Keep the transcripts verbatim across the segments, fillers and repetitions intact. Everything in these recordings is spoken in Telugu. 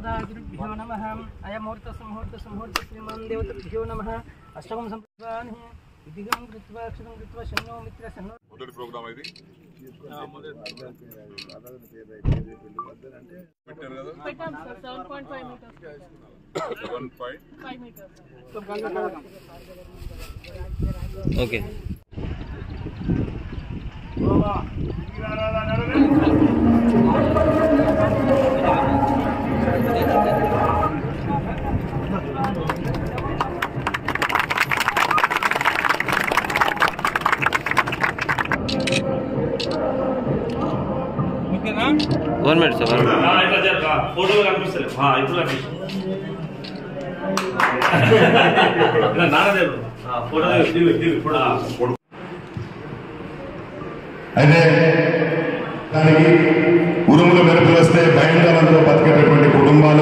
गुरुभ्यो नमः अयमुहूर्तस्य मुहूर्तस्य मुहूर्तस्य श्रीमान् देवतेभ्यो नमः अष्टकं संप्रदान विधिगं कृत्वा अक्षतं कृत्वा शन्नो मित्र शन्नो మొదటి ప్రోగ్రామ్ ఇది మొదటి పెట్టారు కదా పెట్టాం sir seven point five metres seven point five metres okay one minute sir photo कनिपिस्तले ఇప్పుడు కనిపిస్తుంది అయితే దానికి ఉరుములు మెరుపులు వస్తే భయంకరంతో బతికేటటువంటి కుటుంబాలు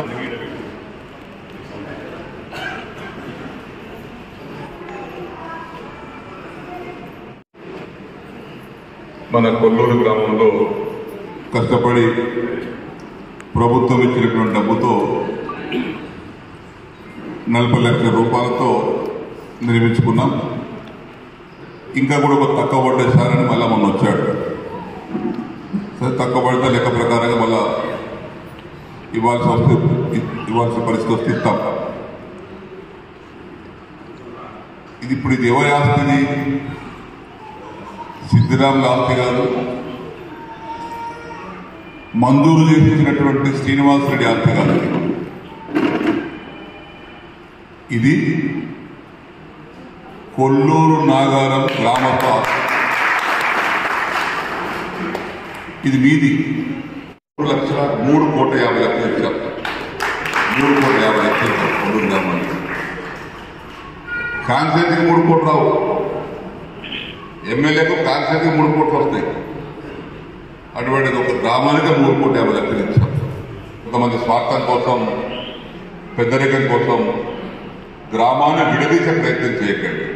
మన కొల్లూరు గ్రామంలో కష్టపడి ప్రభుత్వం ఇచ్చినటువంటి డబ్బుతో నలభై లక్షల రూపాయలతో నిర్మించుకున్నాం. ఇంకా కూడా ఒక తక్కువ పడ్డేసారని మళ్ళా మొన్న వచ్చాడు. సరే తక్కువ పడితే లెక్క ప్రకారంగా మళ్ళా ఇవ్వాల్సి వస్తే ఇవ్వాల్సిన పరిస్థితి వస్తే ఇస్తాం. ఇది ఇప్పుడు ఇది ఎవరి ఆస్తిది? సిద్ధిరాముల ఆస్తి కాదు, మంజూరు చేసినటువంటి శ్రీనివాసరెడ్డి ఆస్తి కాదు. ఇది కొల్లూరు నాగారం గ్రామస్థ ఆస్తి. ఇది మీది. మూడు లక్షల మూడు కోట్ల యాభై లక్షలు ఇచ్చాం. మూడు కోట్ల యాభై లక్షలు ఇచ్చాం కొల్లూరు గ్రామానికి. కాన్సెన్ట్కి మూడు కోట్లు రావు, ఎమ్మెల్యేకు కాన్సెన్ట్కి మూడు కోట్లు వస్తాయి. అటువంటిది ఒక గ్రామానికి మూడు కోట్ల యాభై లక్షలు ఇచ్చాం. కొంతమంది స్వార్థం కోసం, పెద్దరికం కోసం గ్రామాన్ని విడదీసే ప్రయత్నం చేయకండి.